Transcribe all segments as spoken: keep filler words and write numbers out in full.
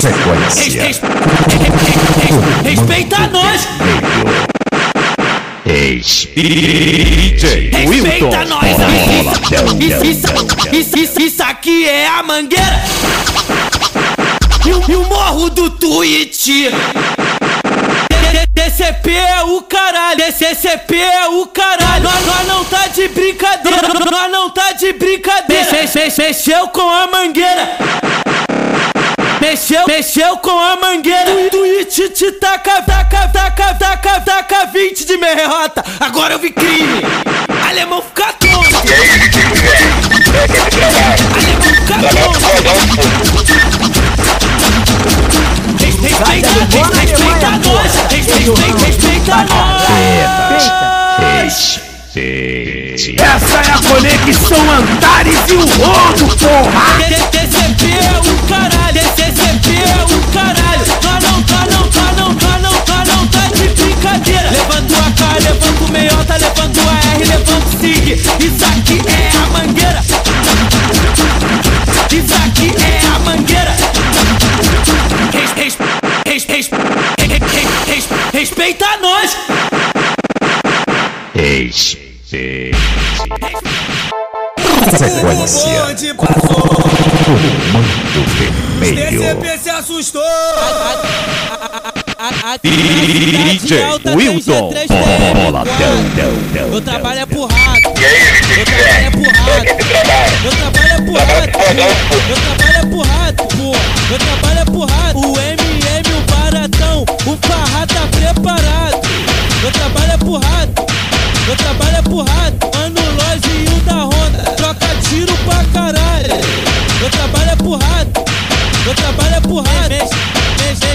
Sequência. Respeita nós. D J Respeita nós. Isso, isso, isso aqui é a Mangueira e o, e o morro do Twitch. D C P é o caralho, D C P é o caralho. Nós, nós não tá de brincadeira, nós não tá de brincadeira. Mexeu com a Mangueira. Mexeu, mexeu com a Mangueira. Twitch te taca, taca, taca, taca, taca vinte de merrota. Agora eu vi crime. Alemão fica tonto. Alemão fica tonto. Respeita, respeita nós. Respeita, respeita nós. Essa é a conexão Antares e o Rodo, porra! D C P é o caralho, D C P é o caralho. Nós não tá, não tá, não tá, não tá, não tá de brincadeira. Levanta o A K, levanta o meiota, levanta o A R, levanta o Sig. Isso aqui é a Mangueira. Isso aqui é a Mangueira. Res, res, res, res, res, respeita nós. Respeita. Sequência. D C P se assustou. D J Wilton. Meu trabalho é pro rato. Meu trabalho é pro rato. Meu trabalho é pro rato. Meu trabalho é pro rato. Meu trabalho é pro rato. O M M, o baratão, o Farra tá preparado. Meu trabalho é pro rato. Meu trabalho é pro rato. Mano Loz e o da Honda troca tiro pra caralho. Meu trabalho é pro rato. Meu trabalho é pro rato. Mexe, mexe,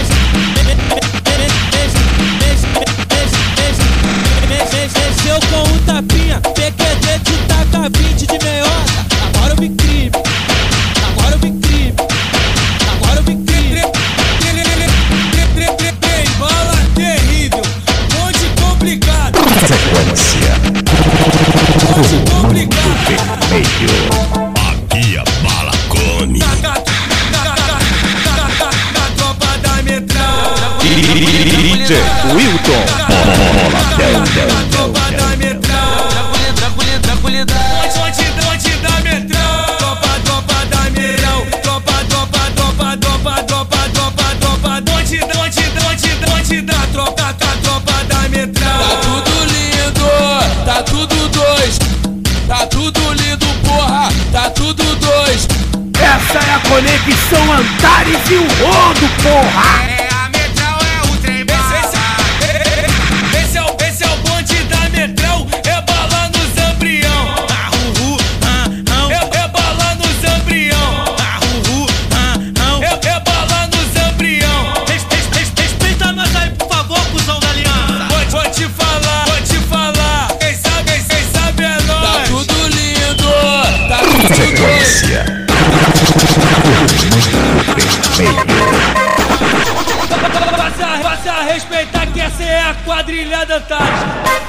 mexe, mexeu com o tapinha. P Q D te taca vinte de meiota. Agora eu vi crime. Agora eu vi crime. Agora eu vi crime. Trem bala terrível. Monte complicado. Sequência. Monte complicado. Aqui é bala come. Na tropa da metral. D J Wilton. Na tropa da metral. Tranquilidade. Monte da metral. Tropa, tropa da metral. Tropa, tropa, tropa, tropa, tropa, tropa, tropa. Monte, monte, monte, monte da tropa, da tropa da metral. Tá tudo lindo, tá tudo dois. Tá tudo lindo, porra, tá tudo dois. Essa é a conexão Antares e o Rodo, porra! É a metral, é o trem bala. Esse é o, esse é o bonde da metral. É bala no zambrião. Ah, uh, uh, ah, ah. É, é bala no zambrião. Ah, uh, uh, ah, ah. É, é bala no zambrião. Res, res, res, respeita nós aí, por favor, cuzão da aliança. Vou, vou te falar, vou te falar. Quem sabe, quem sabe é nós. Tá tudo lindo, tá tudo Sequência. Passa, passa a respeitar que essa é a quadrilha da Antares.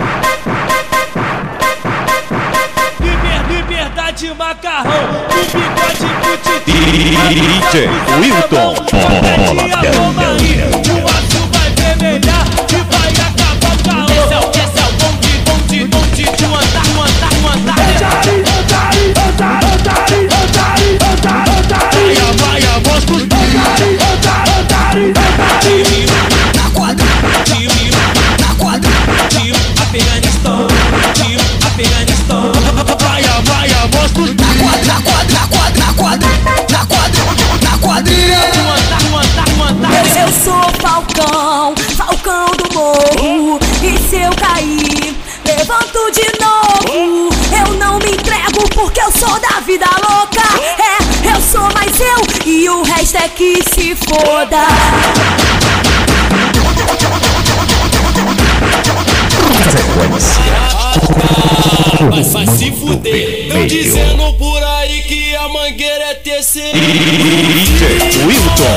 Liber, liberdade, macarrão, o bigode putiti. D J Wilton. O aço vai vermelhar e vai acabar o carro. Esse é o, esse é o bonde, bonde, bonde de um andar, um andar, um andar. Antares, Antares, Antares, Antares, Antares, Antares, Antares. Vai, vai, a voz pro Antares, Antares, Antares, Antares. na quadra, time, na quadra, time, Afeganistão, time, Afeganistão. Vai, vai, a voz pro na quadra, na quadra, na quadra, na quadra, na quadra, na quadrilha. Um andar, um andar, um andar. Eu sou Falcão, Falcão do morro. E se eu cair, levanto de novo. Eu não me entrego porque eu sou da vida louca. É, eu sou mais eu e o resto é que se foda. Vai, vai se fuder. Tão dizendo por aí que a Mangueira é T C. D J Wilton.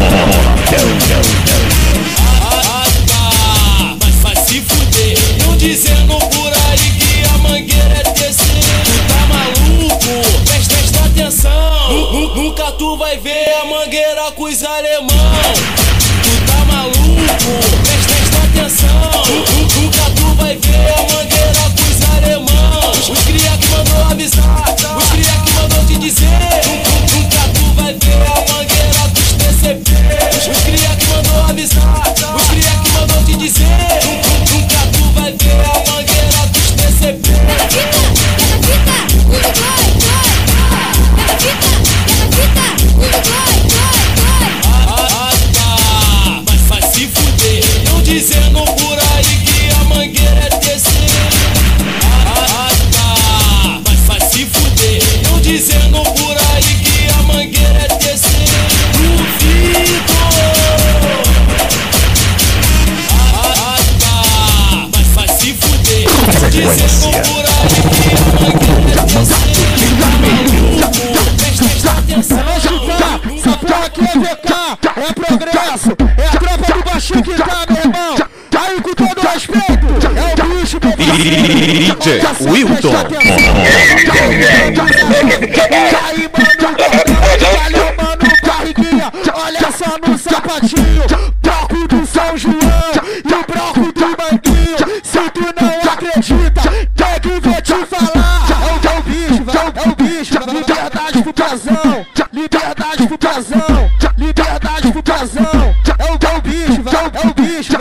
Vai, vai se fuder. Tão dizendo por aí que a Mangueira é T C. Tu tá maluco? Presta, presta atenção. Nu- nu- Nunca tu vai ver a Mangueira coisa alemão, tu tá maluco, presta, presta atenção. Nunca tu vai ver a mangueira com os alemão. Os cria que mandou avisar, os cria que mandou te dizer. Nunca tu vai ver a mangueira dos T C P. Os cria que mandou avisar, os cria que mandou te dizer. Nunca tu vai ver a mangueira dos T C P. Dizendo por aí que a mangueira é T C. Ah, tá, mas vai se fuder. Eu dizendo por aí que a mangueira é T C. Duvido. Ah, tá, mas vai se fuder. Eu dizendo por aí que a mangueira é T C. Presta atenção. Sabe que é V K, é progresso, é a tropa do baixinho que tá, meu irmão. Aí com todo respeito, é o bicho do D J Wilton. Aí, mano, valeu, mano, barriguinha. Olha só no sapatinho, bloco do São João e o bloco do Manguinho. Se tu não acredita, tem que vou te falar. É o bicho, é o bicho, liberdade pro casão, liberdade pro casão, liberdade pro casão. É o bicho, é o bicho,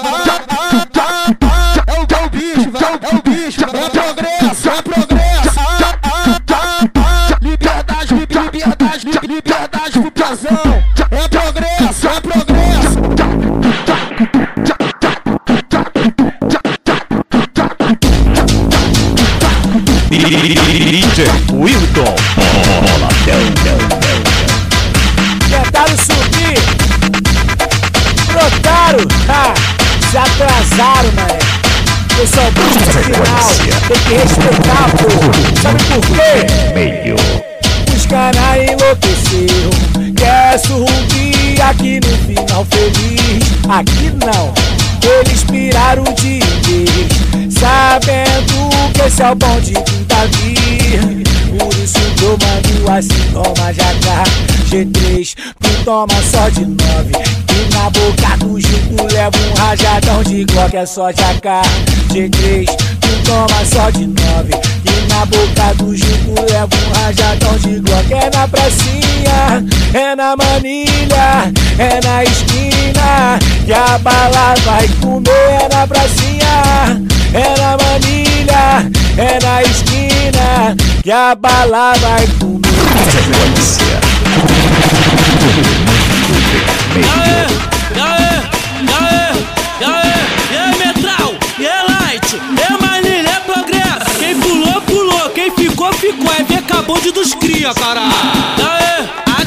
é o bicho, é progresso, é progresso. Liberdade, liberdade, liberdade pro casão. É progresso, é progresso. D J Wilton. Tentaram subir, brotaram, ah, se atrasaram, mané. Eu sou o final, tem que respeitar, pô. Sabe por quê? Meio. Os caras enlouqueceram, quer subir aqui no final feliz. Aqui não, eles piraram de vez, sabendo que esse é o bonde do Davi. Por isso tomando assim, toma jaca. G três, tu toma só de nove. E na boca do Gil tu leva um rajadão de Glock, é só jaca. G três, tu toma só de nove. E na boca do Gil tu leva um rajadão de Glock. É na pracinha, é na manilha, é na esquina que a bala vai comer. É na pracinha, é na manilha, é na esquina que a bala vai comer. Aê, aê, aê, aê, e é Metral, e é Light, é Manilha, é Progresso. Quem pulou, pulou, quem ficou, ficou. É V K Bonde dos cria, caralho. Aê,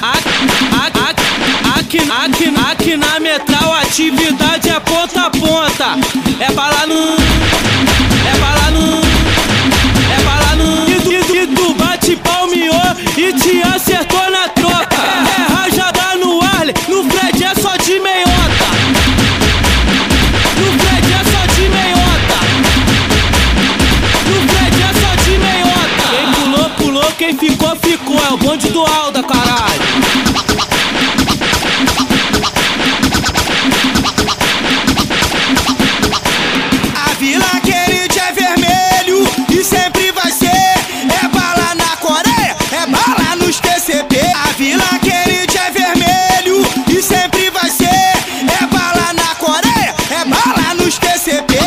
aqui, aqui, aqui na Metral a atividade é ponta a ponta. É bala no, é bala no, é bala no. E tu, e tu bate palmeou e te acertou na troca. É, é rajada no Arley, no Fred é só de meiota. No Fred é só de meiota. No Fred é só de meiota. Quem pulou, pulou, quem ficou, ficou. É o bonde do Alda, caralho. A Vila Querida é vermelho e sempre vai ser. É bala na Coreia, é bala nos T C P. A Vila Querida é vermelho e sempre vai ser. É bala na Coreia, é bala nos T C P.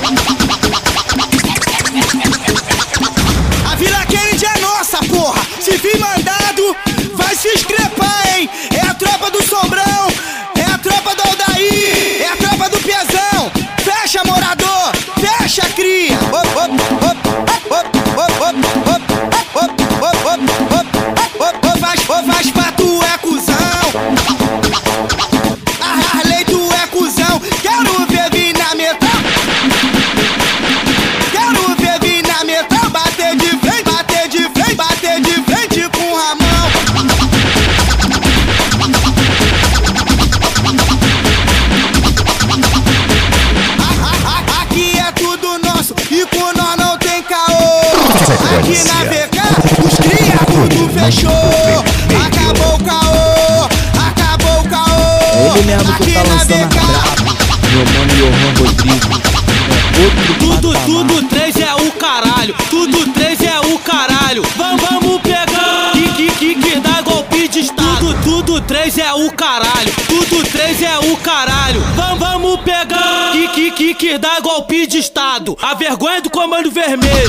A Vila Querida é nossa, porra. Se vir mandado, vai se escrepar, hein. É a tropa do Sombrão, é a tropa do Aldair, é a tropa do Piazão. Fecha, morador, fecha, cria. Op, op, op, op, op, op, op, op, op, op, op, op, faz, faz pra tu é cuzão. A Harley tu é cuzão. Quero ver vir na metal. Quero ver vir na metal. Bater de frente, bater de frente, bater de frente com o Ramão. Aqui é tudo nosso e com nós não tem caô. Aqui na V K os cria tudo fechou. Acabou o caô, acabou o caô. ele mesmo que tá lançando a braba. Meu mano Johan Rodrigo é outro Tudo, patamar. tudo três é o caralho. Tudo três é o caralho. Vamos, vamos pegar. Que, que, que, que dá golpe de estado. Tudo, tudo três é o caralho. Tudo três é o caralho. Vamos, vamos pegar. Que, que, que, que dá golpe de estado. A vergonha do Comando Vermelho.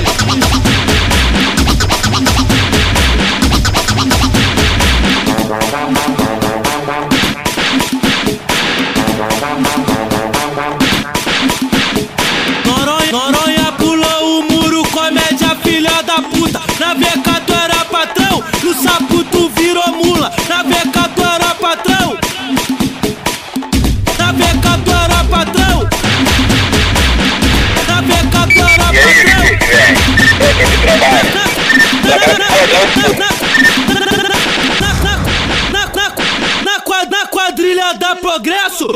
Noronha, Noronha pulou o muro, comédia filha da puta. Na beca tu era patrão, no sapo tu virou mula. Na beca tu era patrão, na beca tu era patrão, na beca tu era patrão. Na quadrilha da Progresso,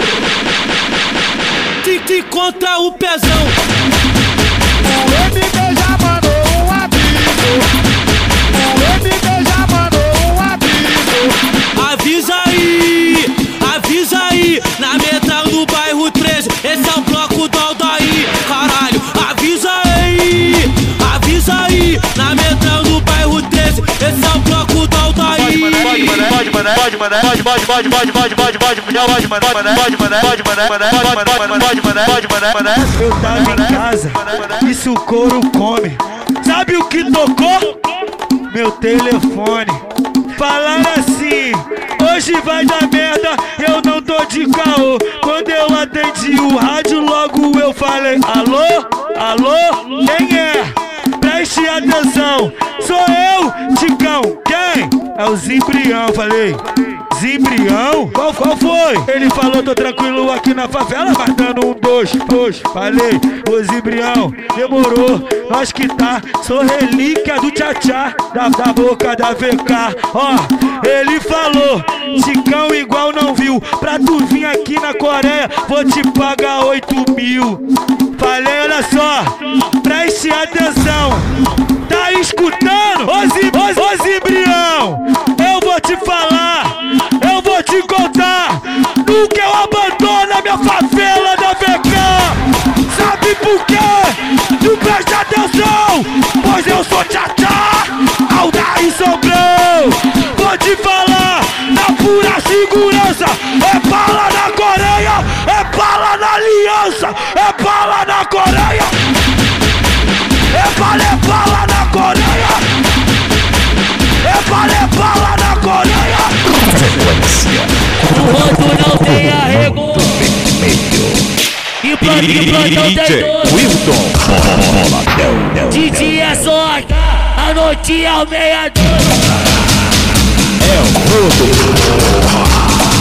tique contra o pezão. O M B já mandou um aviso. O M B já mandou um aviso. Avisa aí, avisa aí, na metral do bairro treze, esse é o bloco do Aldair, caralho. Avisa aí, avisa aí, na metral do bairro treze, esse é o bloco do Aldair. Pode, mané, pode, mané, pode, mané, pode, pode, pode, pode, pode, pode, pode, pode, pode, mané, pode, mané, pode, mané, pode, mané, pode, mané, pode, mané, mané. Eu tava em casa, isso o couro come. Sabe o que tocou? Meu telefone. Falaram assim, hoje vai dar merda, eu não tô de caô. Quando eu atendi o rádio, logo eu falei: alô, alô, quem é? Preste atenção, sou eu, Ticão. Quem? É o Zimbrião, falei. Zimbrião? Qual, qual foi? Ele falou: tô tranquilo aqui na favela, mas dando um, dois, dois. Falei: ô Zimbrião, demorou, nós que tá, sou relíquia do tchá-tchá, da, da boca da V K. Ó, ele falou: Ticão igual não viu, pra tu vir aqui na Coreia, vou te pagar oito mil. Falei: olha só, preste atenção, tá escutando? Ô, Zim, ô, ô Zimbrião, eu vou te falar, eu vou te contar, nunca eu abandono a minha favela da V K. Sabe por quê? Tu presta atenção, pois eu sou tchá-tchá, Aldair Sombrão. Vou te falar, na pura segurança, é bala na Coreia, é bala na Aliança, é bala na Coreia, é bala, é bala na Coreia, é bala, é bala na Coreia. O rodo não tem arrego. E plantão tem D J Wilton Boladão. de dia é sorte, a noite é o meia-noite. É o rodo.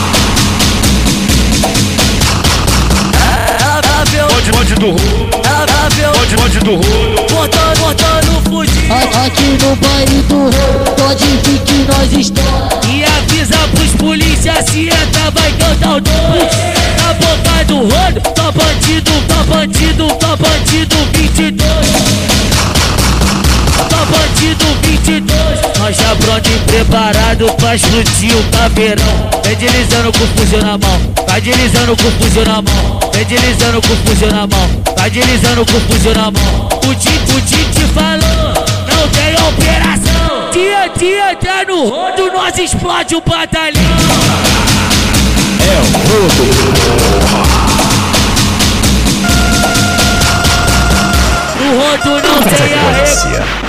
Bonde, bonde do rodo, bonde, bonde do rodo. Botando, botando fudido. Aqui no baile do rodo, pode vir que nós estamos. E avisa pros polícia, se entra vai cantar o dois. Na boca do rodo, tô bandido, tô bandido, tô bandido vinte e dois. Tô bandido vinte e dois. Nós já pronto e preparado pra explodir o caveirão. Vem deslizando com o fuzil na mão, vai deslizando com o fuzil na mão. Vem deslizando com o fuzil na mão, vai deslizando com o fuzil na mão. O Tite, o Tite falou, não tem operação. Dia, dia, tá no rodo, nós explode o batalhão. É o rodo. No rodo não tem arrego.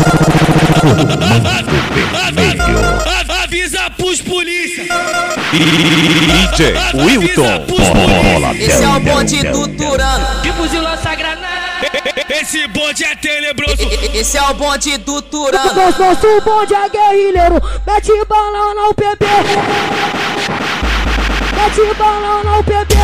Avisa pros polícia. D J Wilton Boladão. Esse é o bonde do Turano. Tipo de lança-granada. Esse bonde é tenebroso. Esse é o bonde do Turano. Nosso bonde é guerrilheiro, mete bala no P P. Mete bala no P P.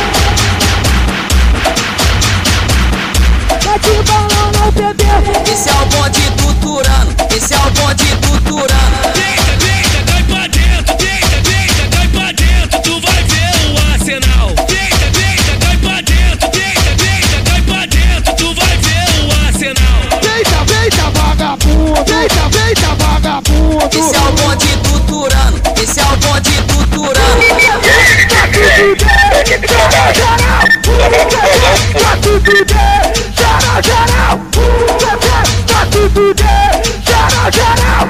Mete bala no P P. Esse é o bonde do Turano. Esse é o bonde do Turano. Deita, deita, cai pra dentro. Deita, deita, cai pra dentro. Tu vai ver o arsenal. Deita, deita, cai pra dentro. Deita, deita, cai pra dentro. Tu vai ver o arsenal. Deita, deita, vagabundo. Deita, deita, vagabundo. Esse é o bonde do Turano. Esse é o bonde do Turano. tudo de, geral, geral. Tá tudo de, geral, geral. Tá tudo de, geral, geral.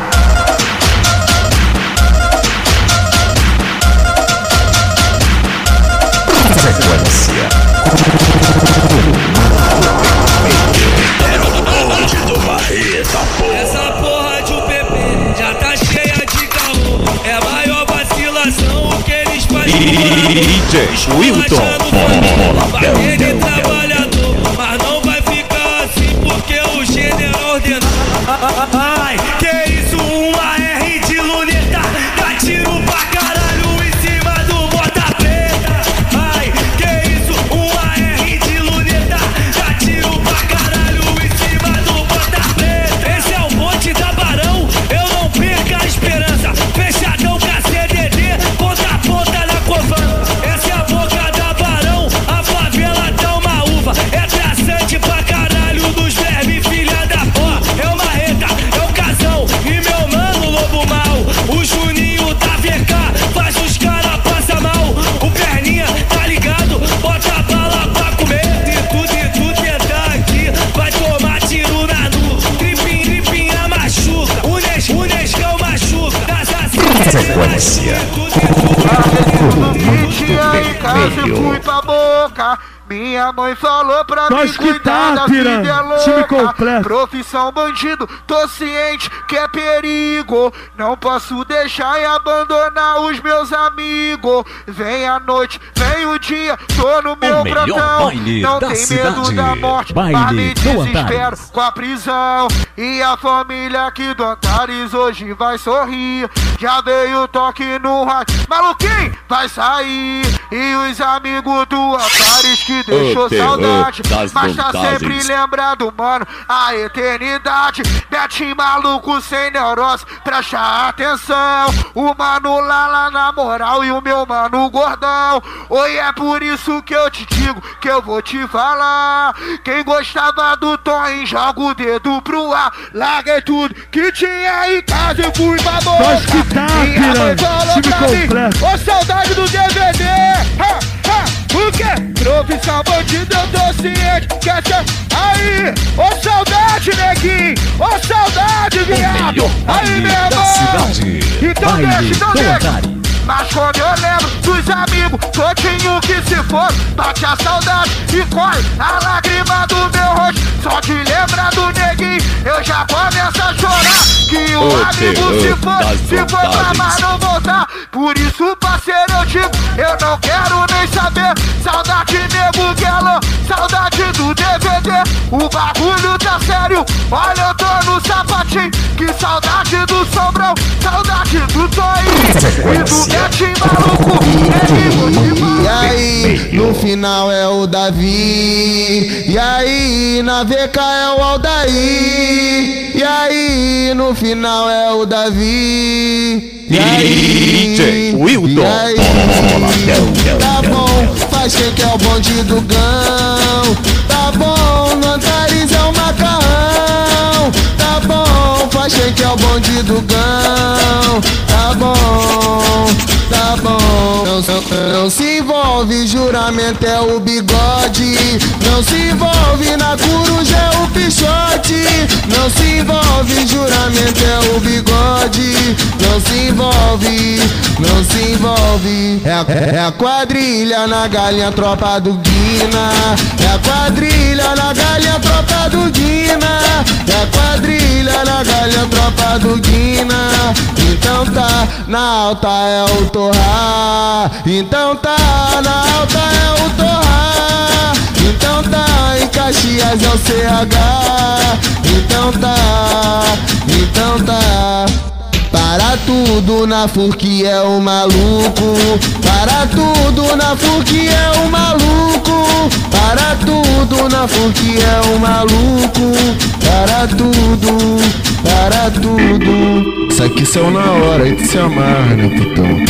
Sequência. Essa porra de U P P já tá cheia de caô. É a maior vacilação que eles fazem. D J Wilton Boladão. Ele trabalhador, mas não vai ficar assim porque o general ordenou. Ai, que isso, um A R de luneta, dá tiro pra caralho em cima do bota preta. Ai, que isso, um A R de luneta, dá tiro pra caralho em cima do bota preta. Esse é o monte da Barão, eu não perco a esperança. Fechadão com a C D D, ponta a ponta na covana. Essa é a boca da Barão, a favela tá uma uva. É traçante pra caralho dos vermes, filha da porra. É uma reta, é o casão e meu mano lobo mal. O Juninho tá V K, faz os cara passa mal. O perninha tá ligado, bota a bala pra comer. De tudo, de tudo tentar aqui, vai tomar tiro na nuca. Tripim, tripinha machuca, o Nes, o Nescão machuca. Sequência. Em casa eu fui pra boca. Minha mãe falou pra mim cuidar da vida é louca. Profissão bandido, tô ciente que é perigo. Não posso deixar e abandonar os meus amigos. Vem a noite, vem o dia, tô no meu plantão. Não tem medo da morte, mas me desespero com a prisão. E a família aqui do Antares hoje vai sorrir. Já veio o toque no rádio, maluquinho vai sair. E os amigos do Antares que deixou saudade, mas tá sempre lembrado, mano, a eternidade. Betinho maluco sem neurose, presta atenção. O mano lá, lá na moral e o meu mano gordão. Oi, é por isso que eu te digo, que eu vou te falar. Quem gostava do Tom, joga o dedo pro ar. Larguei tudo que tinha em casa e fui pra boca. Nós que tá, minha mãe falou pra mim, ô saudade do D V D. Ha, ha. O quê? Profissão bandido, eu tô ciente. Quer ser? Aí, ô saudade, neguinho. Ô saudade, viado. Aí, meu irmão. Então deixa, então deixa. Mas quando eu lembro dos amigos todinho que se foram, bate a saudade e corre a lágrima do meu rosto. Só de lembrar do neguinho, eu já começo a chorar. Que o oh, amigo oh, se foi, se foi pra mais não voltar. Por isso, parceiro, eu digo, eu não quero nem saber. Saudade nego guelo, saudade do D V D. O bagulho tá sério, olha eu tô no sapatinho. Que saudade do Sombrão, saudade do Toinho e do Betinho maluco. E aí, no final é o Davi. E aí, na V K é o Aldair. E aí, no final é o Davi. E aí, D J Wilton Boladão. Tá bom, faz quem quer o bonde do gão. Tá bom, no Antares é o macarrão. Tá bom, faz quem quer o bonde do gão. Tá bom, tá bom. Não, não se envolve, juramento é o bigode. Não se envolve, na coruja é o pichote. Não se envolve, juramento é o bigode. Não se envolve, não se envolve. É, é a quadrilha na galinha, tropa do Guina. É a quadrilha na galinha, tropa do Guina. É a quadrilha na galinha, tropa do Guina. Então tá, na alta é o Torra. Então tá, na alta é o Torra. Então tá, em Caxias é o C H. Então tá, então tá. Para tudo na Furque é o maluco. Para tudo na Furque é o maluco. Para tudo na Furque é o maluco. Para tudo, para tudo. Isso aqui saiu na hora, aí tu se amarra, né, putão?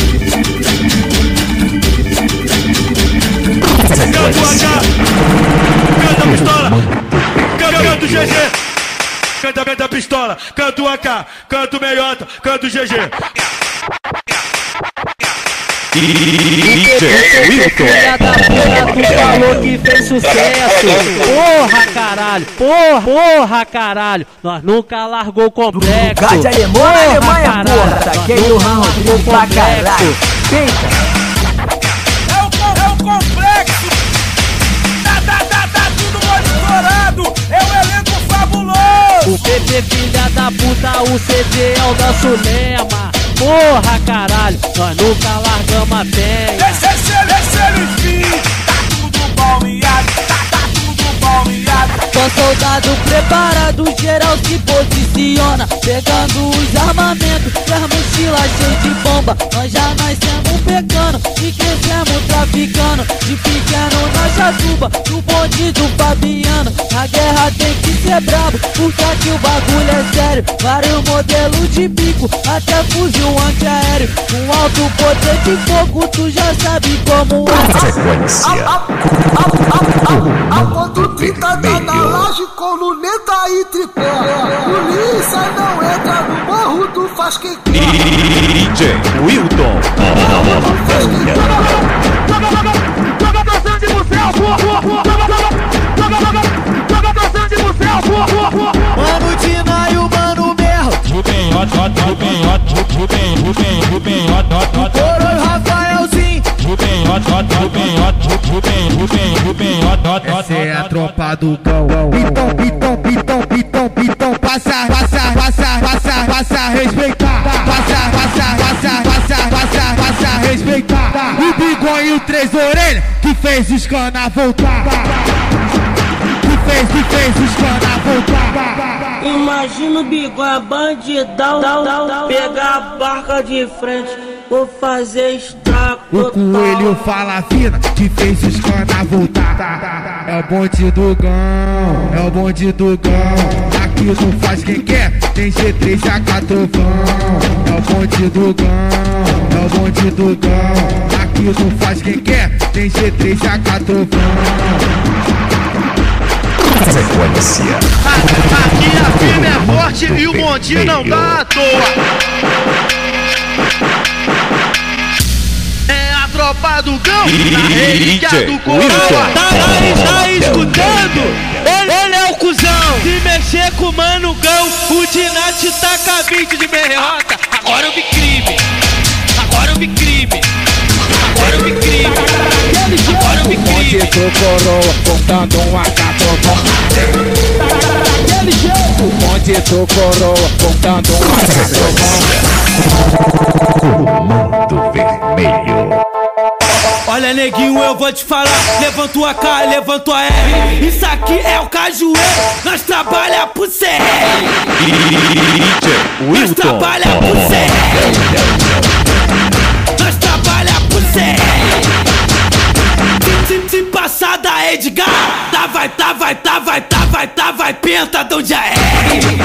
Canta o H, canta a pistola, canta o G G. Canta, canta a pistola, canta o A K, canta o meiota, canta o G G. D J Wilton. Filha da puta, tu falou que fez sucesso. Porra, caralho. Porra, porra, caralho. Nós nunca largou o complexo. Lugar de alemão na Alemanha, porra. Taquei o Raul pra caralho. É o, é o complexo. Tá, tá, tá, tá tudo monitorado. É o elenco fabuloso. O P P filha da puta, o C D é o nosso lema. Porra, caralho, nós nunca largamos a penha. Deixa, deixa, deixa ele vir. Tá tudo balmeado, tá, tá tudo balmeado. Com soldado preparado, geral se posiciona, pegando os armamentos e as mochilas cheias de bomba. Nós já nascemos pegando e crescemos traficando. De pequeno nós já suba, no bonde do Fabiano. A guerra tem que ser brabo, porque aqui o bagulho é sério. Vários modelos de bico, até fuzil antiaéreo. Com alto poder de fogo, tu já sabe como é. Sequência. A ponto trinta tá na laje com luneta e tripé. Polícia não entra no morro, tu faz quem quer. D J Wilton. Faz quem quer. Joga pra cima de você, joga pra cima de você, Mano Dina e o Mano Merro, Rubem, hot, hot, Rubem, hot, Rubem, Rubem, Rubem, hot, hot, hot. Coro e Rafaelzinho, Rubem, hot, hot, Rubem, hot, Rubem, Rubem, Rubem, hot, hot, hot. Essa é a tropa do cão. Pitão, pitão, pitão, pitão, pitão, passa, passa, passa, passa, passa, respeitar. Passa, passa, passa, passa, passa, passa, respeitar. O bigode e o três orelhas que fez os cana voltar. Que fez, que fez os cana voltar. Imagina o bigode bandidão, pegar a barca de frente, vou fazer estrago. O coelho fala fina que fez os cana voltar. É o bonde do gão, é o bonde do gão. Aqui não faz quem quer, tem G três A K trovão. É o bonde do gão, é o bonde do gão. Aqui não faz quem quer, tem G três A K trovão. Sequência. Aqui a firma é forte e o monte não dá à toa. É a tropa do cão, na relíquia do coroa. Tá, tá, tá escutando? Ele, ele é o cuzão. Se mexer com o Mano Gão, o Dinati taca vinte de berrota. Agora eu vi crime. Agora eu vi crime. Agora eu vi crime. Agora eu vi crime. Monte do coroa, contando um A K trovão. Monte do coroa, contando um A K trovão. Comando Vermelho. Olha, neguinho, eu vou te falar. Levanta o A K, levanta o A R. Isso aqui é o cajueiro. Nós trabalha pro C R. D J Nós Wilton. trabalha pro C R. Nós trabalha pro C R. Se, se, se passar da Edgar, tá, vai, tá, vai, tá, vai, tá, vai, tá, vai, pentadão de A R.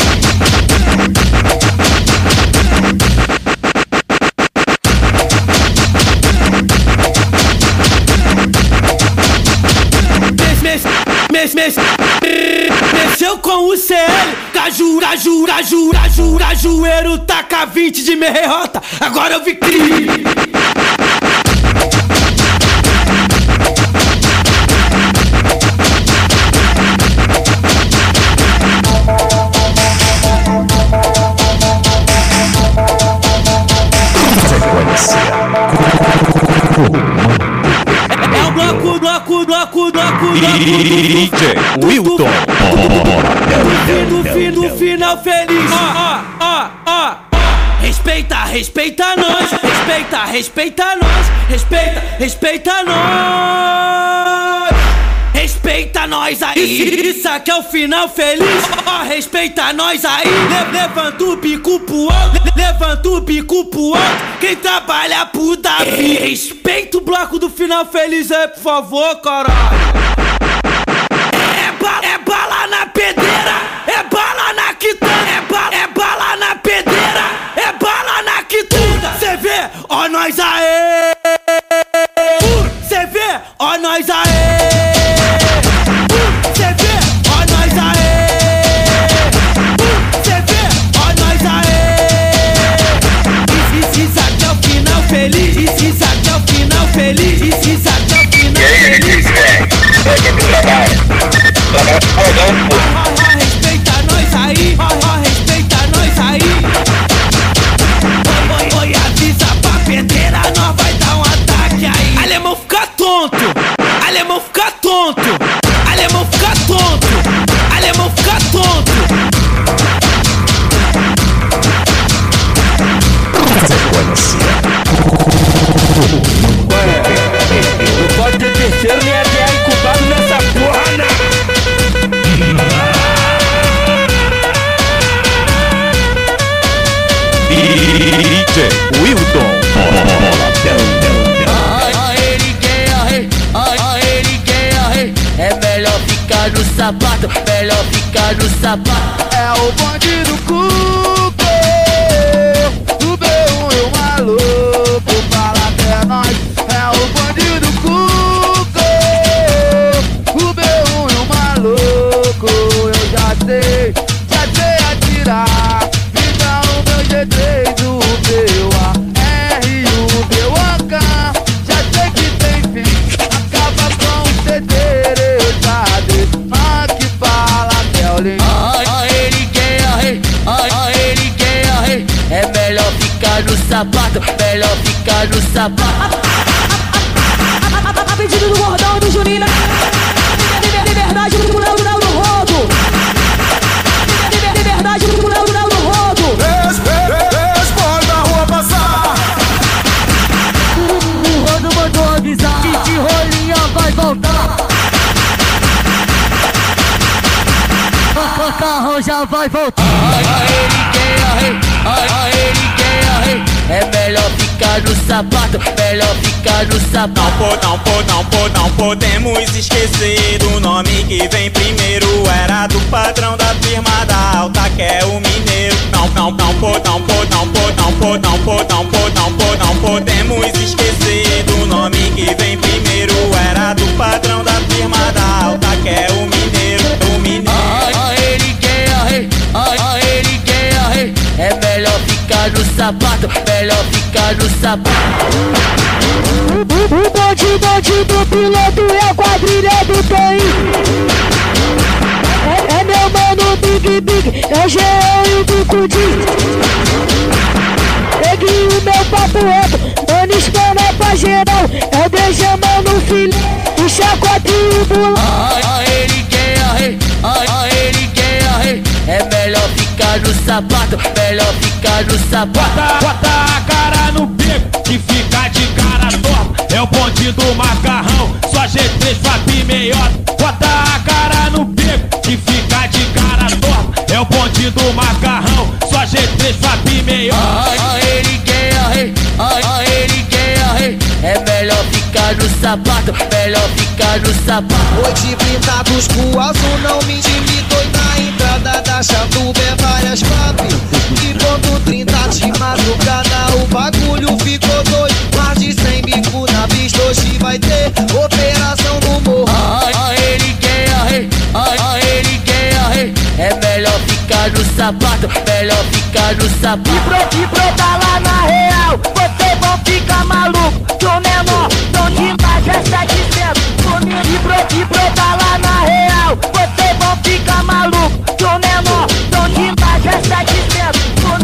Mex, mex, mexeu com o C L, caju, caju, caju, caju, cajueiro, taca vinte de merrota, agora eu vi crime. É o bloco, bloco, bloco, bloco, bloco. D J Wilton. No fim, no final feliz. Ó, ó, ó, ó. Respeita, respeita nós. Respeita, respeita nós. Respeita, respeita nós. Respeita nós aí. Isso aqui é o final feliz. Ó, respeita nós aí. Le levanta o bico pro alto. Levanta o bico pro alto. Quem trabalha pro Davi. Respeita o bloco do final feliz aí, por favor, caralho. É bala, é bala na pedreira, é bala na quitanda, é bala, é bala na pedreira, é bala na quitanda. Cê vê, ó nós aê. Cê vê, ó nós aê. Cê vê, ó nós aê. Cê vê, ó nós aê. Isso, isso aqui é o final feliz. Isso aqui é o feliz e se sabe até o final feliz. Respeita nós aí, respeita nós aí. Oi, avisa pra pedreira, nós vai dar um ataque aí. Alemão fica tonto, alemão fica tonto, alemão fica tonto, alemão fica tonto. Não pode ter terceiro nem até incubado nessa porra, não. D J Wilton. É melhor ficar no sapato, melhor ficar no sapato. É o bandido Cuco, o B um e o maluco, fala que é nós. É o bandido Cuco, o B um e o maluco. Eu já sei, já sei atirar. Então o meu G três, o B, o A R e o B, o A K. Já sei que tem fim, acaba com o C D. Eu já dei, ah, que fala que é o Lin. É melhor ficar no sapato, melhor ficar no sapato. A pedido do gordão do Juninho, liberdade do Léo do rodo. Liberdade do Léo do rodo. Responda a rua passar. O rodo mandou avisar que de rolinha vai voltar. O carro já vai voltar. É melhor ficar no sapato, melhor ficar no sapato. Não, po, não, po, não podemos esquecer do nome que vem primeiro. Era do patrão da firma da alta, que é o mineiro. Não, não, não, po, não, po, não, po, não, po, não, po, não, po, não, po, não podemos esquecer do nome que vem primeiro. Era do patrão da firma da alta, que é o mineiro, o mineiro. É melhor ficar no sapato, melhor ficar no sapato. O bonde, bonde do piloto é a quadrilha do Toim. É, é meu mano Big Big, é o Jean e o Bucudi. Peguei o meu papo reto, mano espana pra geral. É o Benjamin no filho, o chacote e o bulão. É melhor ficar no sapato, melhor ficar no sapato. Bota, bota a cara no beco e fica de cara torta. É o bonde do macarrão, só G três, Fap e meiota. Bota a cara no beco e fica de cara torta. É o bonde do macarrão, só G três, Fap e meiota. É melhor ficar no sapato, melhor ficar no sapato. Hoje brindados com azul, não me intimidou. Na entrada da Chatuba é várias papi. De ponto trinta de madrugada o bagulho ficou doido. Mais de cem bico na pista, hoje vai ter operação no morro. É melhor ficar no sapato, melhor ficar no sapato. E pro, e pro tá lá na real, vocês vão ficar maluco. Que o menor não demais é setecentos. E pro, e pro tá lá na real, vocês vão ficar maluco. Que o menor não demais é setecentos.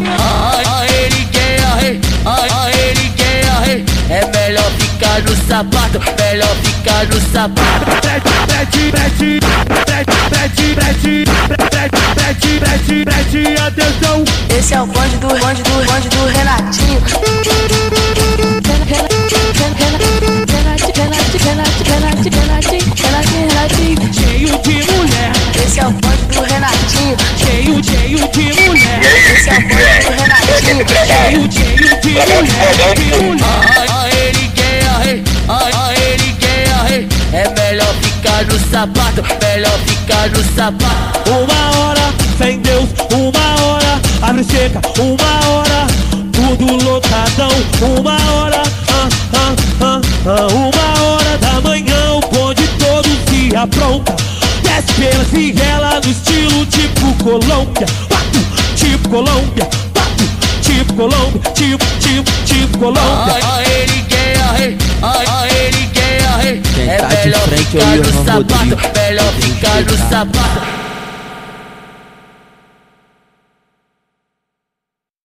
É melhor ficar no sapato, melhor ficar no sapato. Preste, preste, preste, preste, preste, preste, preste, preste atenção. Esse é o bonde do, bonde do, bonde do Renatinho. Cheio de mulher. Esse é o bonde do Renatinho. Cheio, cheio de mulher. Esse é o bonde do Renatinho. Cheio, cheio de mulher. De mulher. É melhor ficar no sapato, melhor ficar no sapato. Uma hora sem Deus, uma hora abre seca, uma hora tudo lotadão, uma hora, ah, ah, ah, ah, uma hora da manhã o bonde todo se apronta. Desce pela Viela no estilo tipo Colômbia, pato, tipo Colômbia, pato, tipo Colômbia, tipo, tipo, tipo Colômbia. ó ele quer, ó ele. Quem É tá de melhor frente é o ficar no Ivan sapato, Rodrigo. melhor ficar no sapato.